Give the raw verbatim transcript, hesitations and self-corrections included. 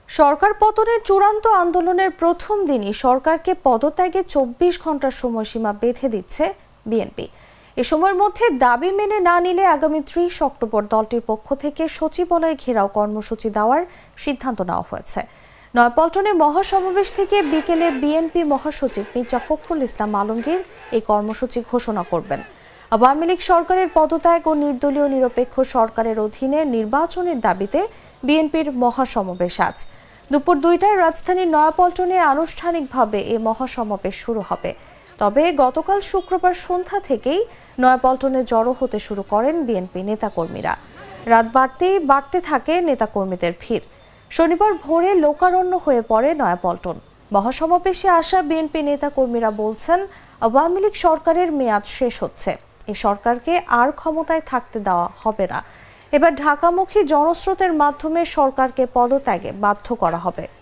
সরকার পতনের চূড়ান্ত আন্দোলনের প্রথম দিনই সরকারকে পদত্যাগে চব্বিশ ঘন্টার সময়সীমা বেঁধে দিচ্ছে বিএনপি। এ সময়ের মধ্যে দাবি মেনে না নিলে আগামী ত্রিশ অক্টোবর দলটির পক্ষ থেকে সচিবালয় ঘেরাও কর্মসূচি দেওয়ার সিদ্ধান্ত নেওয়া হয়েছে। নয়াপল্টনে মহাসমাবেশ থেকে বিকেলে বিএনপি মহাসচিব মির্জা ফখরুল ইসলাম আলমগীর এই কর্মসূচি ঘোষণা করবেন। আওয়ামী লীগ সরকারের পদত্যাগ ও নির্দলীয় নিরপেক্ষ সরকারের অধীনে নির্বাচনের দাবিতে বিএনপির মহাসমাবেশ আজ দুপুর দুইটায় রাজধানীর নয়াপল্টনে আনুষ্ঠানিকভাবে এই মহাসমাবেশ শুরু হবে। তবে গতকাল শুক্রবার সন্ধ্যা থেকেই নয়াপল্টনে জড়ো হতে শুরু করেন বিএনপি নেতাকর্মীরা। রাত বাড়তেই বাড়তে থাকে নেতাকর্মীদের ভিড়। শনিবার ভোরে লোকারণ্য হয়ে পড়ে নয়াপল্টন। মহাসমাবেশে আসা বিএনপি নেতাকর্মীরা বলছেন, আওয়ামী লীগ সরকারের মেয়াদ শেষ হচ্ছে, এই সরকারকে আর ক্ষমতায় থাকতে দেওয়া হবে না। এবার ঢাকামুখী জনস্রোতের মাধ্যমে সরকারকে পদত্যাগে বাধ্য করা হবে।